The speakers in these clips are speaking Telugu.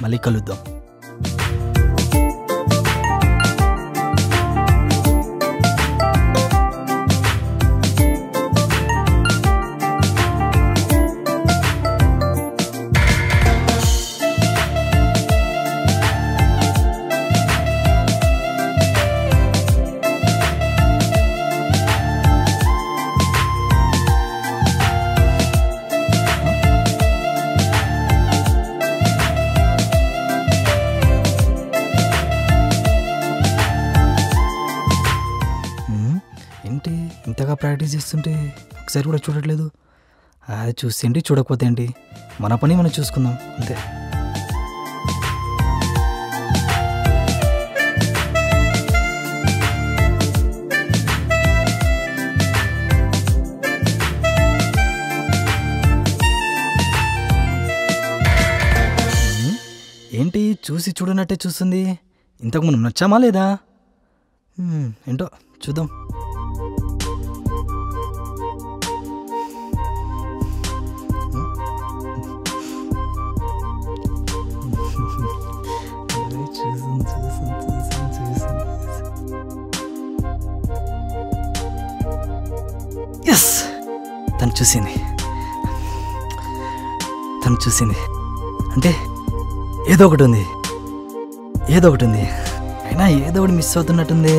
మళ్ళీ కలుద్దాం. ఏంటి ఇంతగా ప్రాక్టీస్ చేస్తుంటే ఒకసారి కూడా చూడట్లేదు? అది చూసేంటి, చూడకపోతే ఏంటి, మన పని మనం చూసుకుందాం అంతే. ఏంటి చూసి చూడనట్టే చూస్తుంది? ఇంతకు మనం నచ్చామా లేదా? ఏంటో చూద్దాం. ఎస్, తను చూసింది అంటే ఏదో ఒకటి ఉంది, అయినా ఏదో ఒకటి మిస్ అవుతున్నట్టుంది.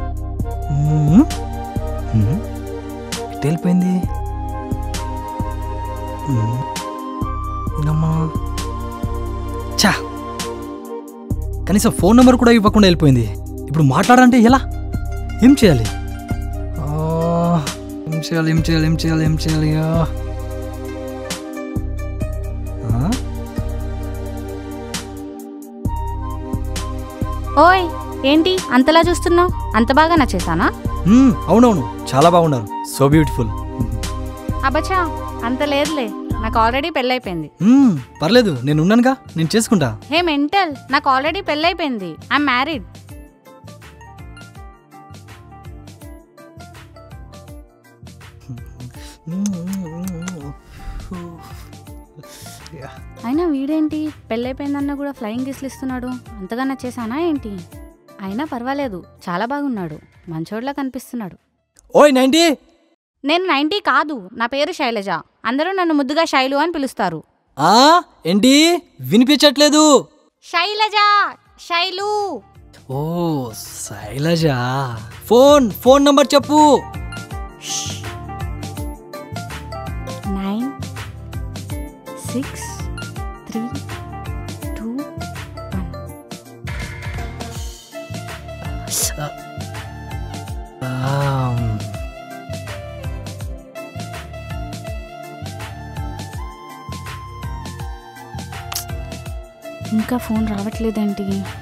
వెళ్ళిపోయింది అమ్మా. చా, కనీసం ఫోన్ నెంబర్ కూడా ఇవ్వకుండా వెళ్ళిపోయింది. ఇప్పుడు మాట్లాడాలంటే ఎలా? ఏం చేయాలి? ఓయ్, ఏంటి అంతలా చూస్తున్నావు? అంత బాగా నచ్చేసానా? అవునవును, చాలా బాగున్నారు. So beautiful. అబ్బచ్చా, అంత లేదులే, నాకు ఆల్రెడీ పెళ్ళైపోయింది. పర్లేదు, నేను ఉన్నానుగా, నేను చేసుకుంటా. హే మెంటల్, నాకు ఆల్రెడీ పెళ్ళైపోయింది. I'm married. అయినా వీడేంటి పెళ్ళైపోయిందన్నా కూడా ఫ్లయింగ్ కిస్లు ఇస్తున్నాడు? అంతగా నచ్చేసానా ఏంటి? అయినా పర్వాలేదు, చాలా బాగున్నాడు, మంచోడ్లా కనిపిస్తున్నాడు. ఓయ్ 90. నేను 90 కాదు, నా పేరు శైలజ. అందరూ నన్ను ముద్దుగా శైలు అని పిలుస్తారు. ఏంటి వినిపించట్లేదు? శైలజ, శైలు. ఓ శైలజ, ఫోన్ నంబర్ చెప్పు. 963221. ఇంకా ఫోన్ రావట్లేదేంటి?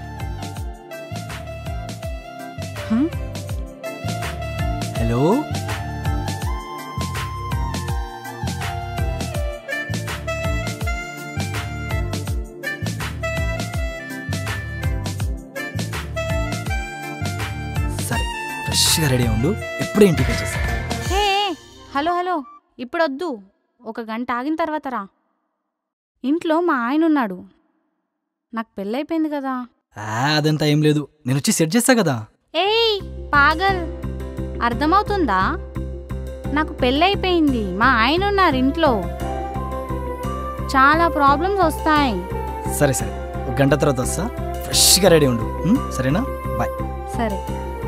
హలో, సరే ఫ్రెష్గా రెడీ ఉండు, ఎప్పుడే ఇంటికి వచ్చేసా. హలో, ఇప్పుడొద్దు, 1 గంట ఆగిన తర్వాత రా. ఇంట్లో మా ఆయన ఉన్నాడు, నాకు పెళ్ళైపోయింది కదా. అదంతా ఏం లేదు, నేను వచ్చి సెట్ చేస్తా కదా. ఏయ్ పాగల్, అర్థమవుతుందా? నాకు పెళ్ళైపోయింది, మా ఆయన ఉన్నారు ఇంట్లో, చాలా ప్రాబ్లమ్స్ వస్తాయి. సరే 1 గంట తర్వాత వస్తా, ఫ్రెష్గా రెడీ ఉండు, సరేనా? బాయ్. సరే.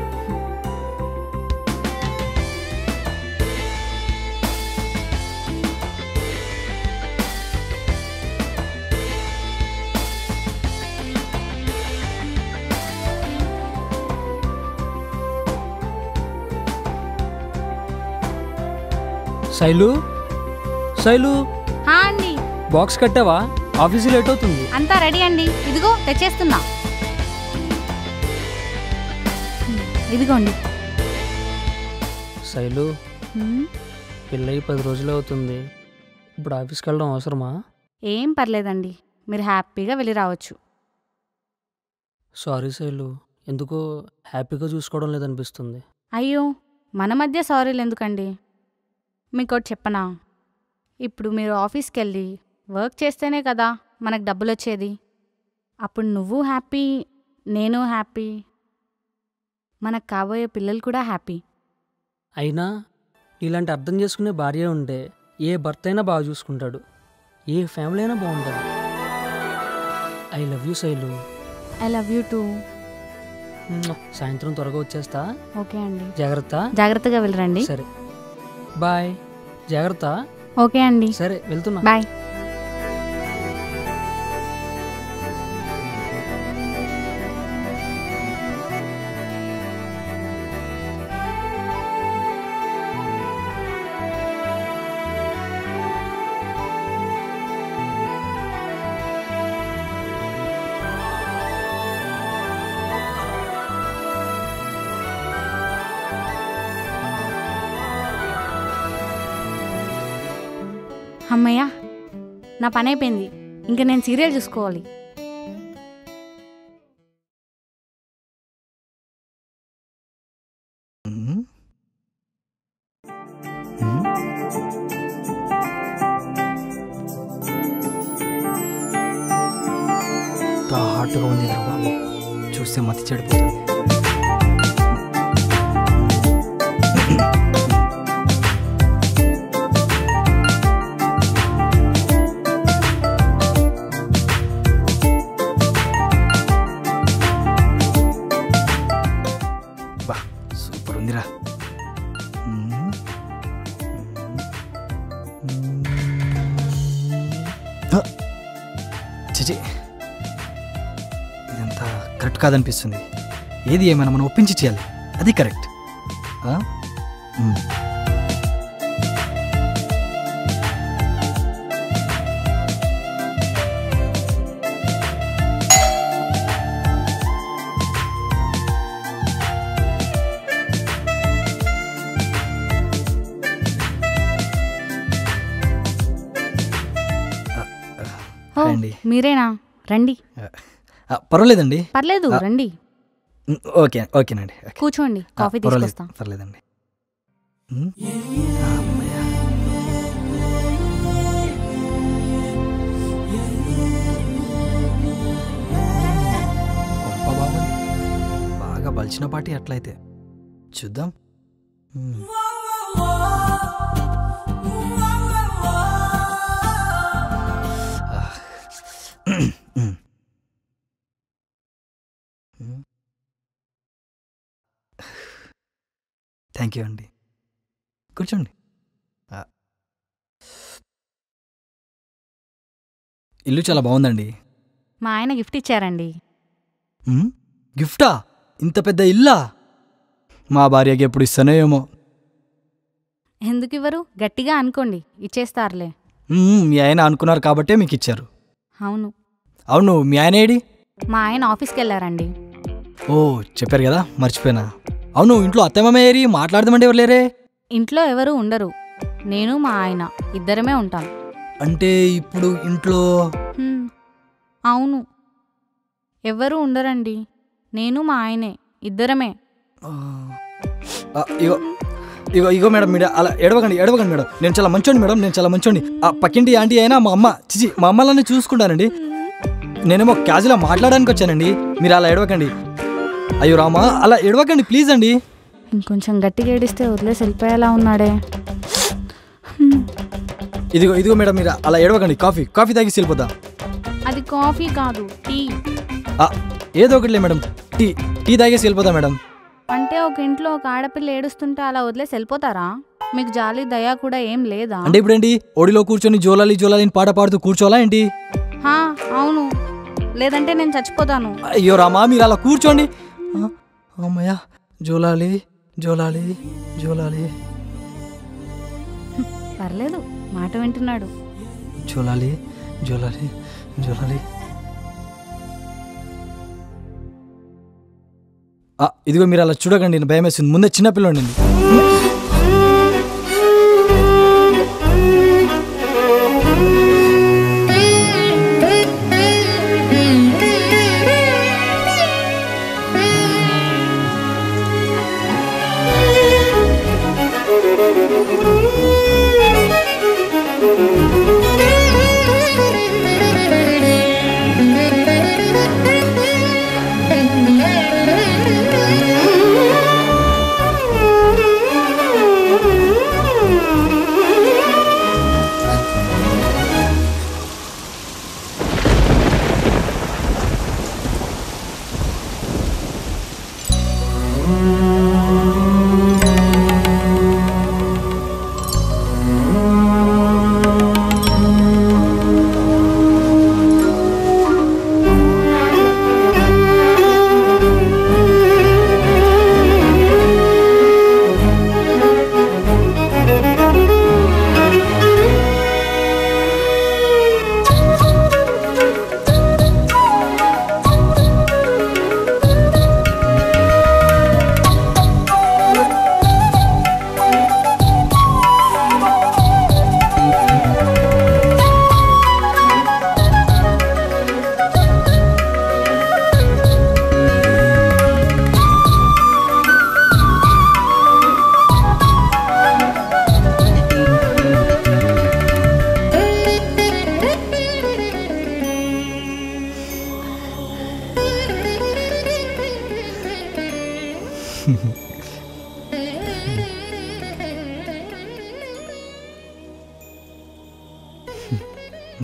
శైలు, అండి. బాక్స్ కట్టావా? ఆఫీస్ లేట్ అవుతుంది. అంతా రెడీ అండి, ఇదిగో తెచ్చేస్తున్నా. ఇదిగోండి. శైలు, పెళ్ళయి 10 రోజులు అవుతుంది, ఇప్పుడు ఆఫీస్కి వెళ్ళడం అవసరమా? ఏం పర్లేదండి, మీరు హ్యాపీగా వెళ్ళి రావచ్చు. సారీ శైలు, ఎందుకో హ్యాపీగా చూసుకోవడం లేదనిపిస్తుంది. అయ్యో, మన మధ్య సారీలు ఎందుకండి? మీకోటి చెప్పనా, ఇప్పుడు మీరు ఆఫీస్కి వెళ్ళి వర్క్ చేస్తేనే కదా మనకు డబ్బులు వచ్చేది. అప్పుడు నువ్వు హ్యాపీ, నేను హ్యాపీ, మనకు కాబోయే పిల్లలు కూడా హ్యాపీ. అయినా ఇలాంటి అర్థం చేసుకునే భార్య ఉంటే ఏ భర్త అయినా బాగా చూసుకుంటాడు, ఏ ఫ్యామిలీ అయినా బాగుంటుంది. I love you Shailu. I love you too. సాయంత్రం త్వరగా వచ్చేస్తా. ఓకే అండి. జాగ్రత్తగా వెళ్ళరండి. సరే బాయ్. జాగ్రత్త. ఓకే అండి. సరే వెళ్తున్నా. బాయ్. అమ్మయ్యా, నా పని అయిపోయింది. ఇంకా నేను సీరియల్ చూసుకోవాలి. హాట్గా ఉంది బాబు, చూస్తే మతి చెడిపోతుంది. సూపర్ ఉందిరా. చిచి, ఇదంతా కరెక్ట్ కాదనిపిస్తుంది. ఏది ఏమైనా మనం ఒప్పించి చేయాలి, అది కరెక్ట్. మీరేనా? రండి. పర్వాలేదండి. పర్లేదు, రండి. ఓకేనండి. కూర్చోండి, కాఫీ తీసుకొస్తా. పర్లేదండి. బాగా బలిచిన పాటి అట్లయితే చూద్దాం. థ్యాంక్ యూ అండి. కూర్చోండి. ఇల్లు చాలా బాగుందండి. మా ఆయన గిఫ్ట్ ఇచ్చారండి. గిఫ్టా? ఇంత పెద్ద ఇల్లా? మా భార్యకి ఎప్పుడు ఇస్తానో ఏమో. ఎందుకు ఇవ్వరు? గట్టిగా అనుకోండి, ఇచ్చేస్తారులే. మీ ఆయన అనుకున్నారు కాబట్టే మీకు ఇచ్చారు. అవును. అవును, మీ ఆయన ఏడి? మా ఆయన ఆఫీస్కి వెళ్ళారండి. ఓ, చెప్పారు కదా, మర్చిపోయినా. అవును, ఇంట్లో అత్తమ్మ ఏరి? మాట్లాడదామంటే ఎవరు లేరే? ఇంట్లో ఎవరు ఉండరు, నేను మా ఆయన ఇద్దరమే ఉంటాం. అంటే ఇప్పుడు ఇంట్లో? అవును, ఎవరు ఉండరండి, నేను మా ఆయనే ఇద్దరమే. ఇగో మేడం, మీరు అలా ఎడవకండి మేడం. నేను చాలా మంచోండి మేడం, నేను చాలా మంచోండి. ఆ పక్కింటి ఆంటీ అయినా మా అమ్మ, మా అమ్మలని చూసుకుంటానండి. నేనేమో క్యాజువల్గా మాట్లాడడానికి వచ్చానండి, మీరు అలా ఎడవకండి. అయ్యో రామా, అలా ఎడవకండి ప్లీజ్ అండి. ఇంకొంచెం గట్టిగా ఏడిస్తే వదిలేసి వెళ్ళిపోయేలా ఉన్నాడే. ఇదిగో మేడం, మీరు అలా ఎడవకండి. కాఫీ తాగి వెళ్ళిపోతా. అది కాఫీ కాదు, టీ. ఏదో ఒకటిలే మేడం, టీ తాగేసి వెళ్ళిపోతా మేడం. అంటే ఒక ఇంట్లో ఒక ఆడపిల్ల ఏడుస్తుంటే అలా వదిలేసి వెళ్ళిపోతారా? మీకు జాలి దయా కూడా ఏం లేదా? అంటే ఇప్పుడేంటి, ఒడిలో కూర్చొని జోలాలి జోలాలి పాట పాడుతూ కూర్చోవాలా ఏంటి? అవును, లేదంటే నేను చచ్చిపోతాను. అయ్యో రామా, మీరు అలా కూర్చోండి. అమ్మయ్య, జోలాలి జోలాలి జోలాలి. పర్లేదు, మాట వింటున్నాడు. జోలాలి జోలాలి జోలాలి. ఇదిగో మీరు అలా చూడకండి, భయం వేస్తుంది. ముందే చిన్నపిల్లండి.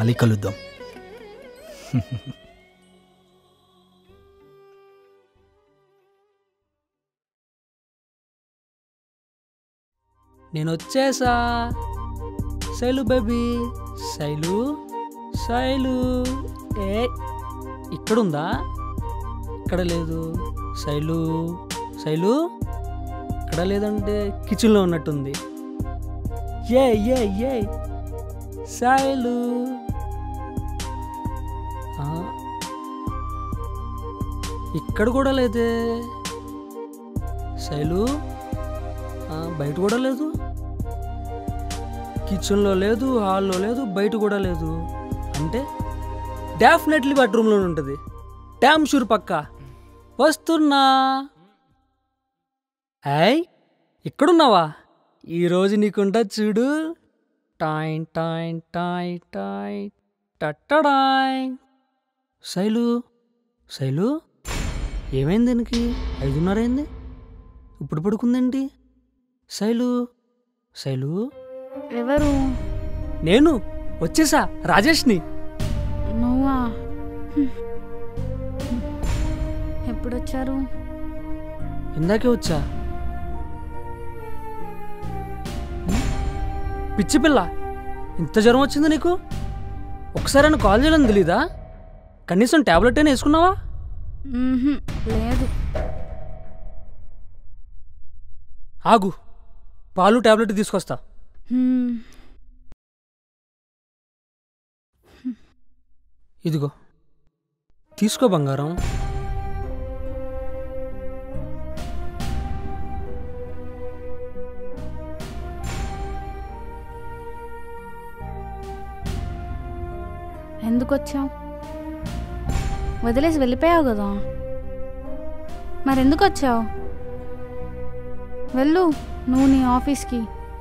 మళ్ళీ కలుద్దాం. నేను వచ్చేసా. శైలు బేబీ, శైలు శైలు. ఏ ఇక్కడుందా? ఇక్కడ లేదు. శైలు శైలు ఇక్కడ లేదంటే కిచెన్లో ఉన్నట్టుంది. ఏ ఏ ఏ శైలు. ఇక్కడ కూడా లేదే శైలు. బయట కూడా లేదు. కిచెన్లో లేదు, హాల్లో లేదు, బయట కూడా లేదు. అంటే డెఫినెట్లీ బెడ్రూమ్లో ఉంటుంది. డ్యామ్ షూర్ పక్కా. వస్తున్నా. ఏయ్ ఇక్కడున్నావా? ఈరోజు నీకుంటా చూడు. టాయ్ టాయ్ టాయ్ టాయ్ టట్టడాయ్. శైలు శైలు ఏమైంది? దీనికి 5:30 అయింది. ఇప్పుడు పడుకుందేంటి? శైలు శైలు. ఎవరు? నేను వచ్చేసా, రాజేష్ని. నువ్వా? ఎప్పుడొచ్చారు? ఇందాకే వచ్చా. పిచ్చి పిల్ల, ఇంత జ్వరం వచ్చింది నీకు? ఒకసారి అని కాల్ చేయాలని తెలీదా? కనీసం ట్యాబ్లెట్ అయినా వేసుకున్నావా? లేదు. ఆగు, పాలు ట్యాబ్లెట్ తీసుకొస్తా. ఇదిగో తీసుకో బంగారం. ఎందుకు వచ్చావు? వదిలేసి వెళ్ళిపోయావు కదా, మరెందుకు వచ్చావు? వెళ్ళు నువ్వు నీ ఆఫీస్కి.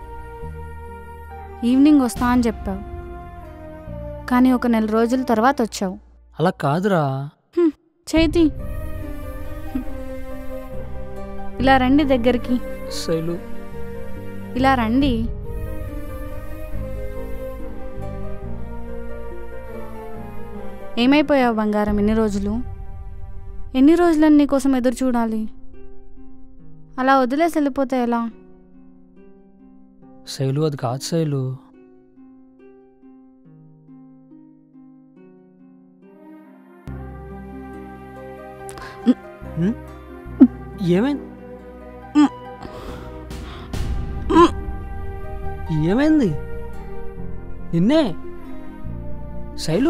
ఈవినింగ్ వస్తా అని చెప్పావు, కానీ ఒక 4 రోజుల తర్వాత వచ్చావు. అలా కాదురా. చేతి ఇలా రండి దగ్గరికి. శైలు ఇలా రండి. ఏమైపోయావు బంగారం? ఎన్ని రోజులని నీకోసం ఎదురు చూడాలి? అలా వదిలేసి వెళ్ళిపోతే ఎలా? శైలు అది కాదు శైలు. ఏమైంది? ఏమైంది నిన్నే? శైలు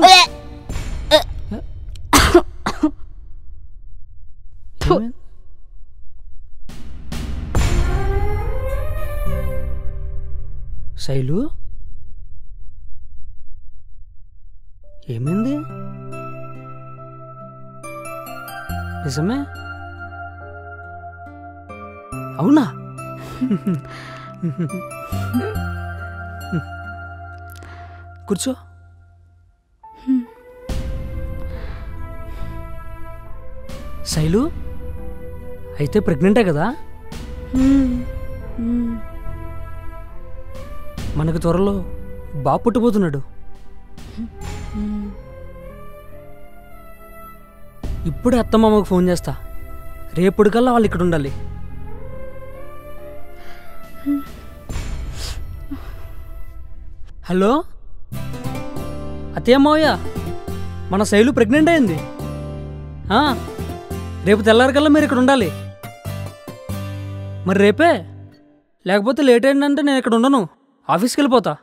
శైలు ఏమైంది? నిజమే? అవునా? కూర్చో. శైలు అయితే ప్రెగ్నెంటే కదా? మనకు త్వరలో బాబు పుట్టబోతున్నాడు. ఇప్పుడే అత్తమామకు ఫోన్ చేస్తా. రేపటికల్లా వాళ్ళు ఇక్కడ ఉండాలి. హలో అత్తయ్య మావయ్య, మన శైలు ప్రెగ్నెంట్ అయింది. రేపు తెల్లారికల్లా మీరు ఇక్కడ ఉండాలి. మరి రేపే, లేకపోతే లేట్ అయిందంటే నేను ఇక్కడ ఉండను, ఆఫీస్కి వెళ్ళిపోతా.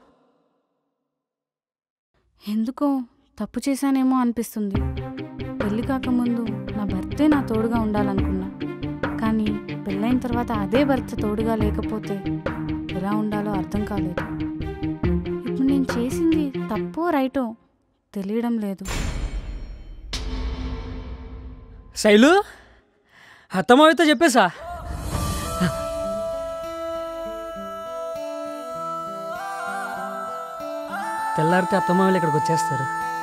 ఎందుకో తప్పు చేశానేమో అనిపిస్తుంది. పెళ్ళి కాకముందు నా భర్తే నా తోడుగా ఉండాలనుకున్నా, కానీ పెళ్ళైన తర్వాత అదే భర్త తోడుగా లేకపోతే ఎలా ఉండాలో అర్థం కాలేదు. ఇప్పుడు నేను చేసింది తప్పో రైటో తెలియడం లేదు. శైలు అత్తమావితో చెప్పేసా? తెల్లారితే అత్తమావిలు ఇక్కడికి వచ్చేస్తారు.